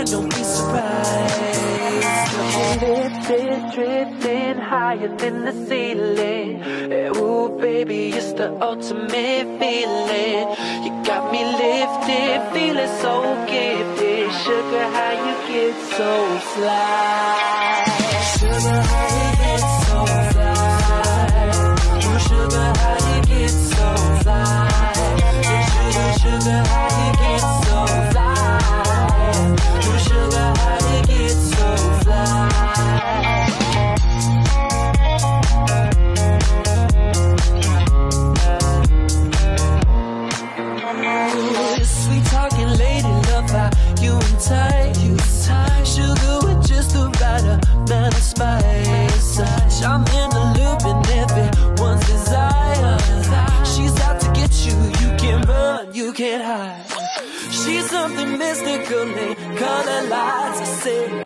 don't be surprised. Lifted, drifting higher than the ceiling. Ooh, baby, it's the ultimate feeling. You got me lifted, feeling so gifted. Sugar, how you get so fly? Sugar, how you get so fly? Ooh, sugar, how you get so fly? Sugar, sugar, how you get so fly? Ooh, sugar, how you get so fly? Ooh, sweet talking lady, love how you and tight. Sugar with just the right amount of spice. I'm in the loop and everyone's desire. She's out to get you, you can't run, you can't hide. She's something mystical, they color lights, I say.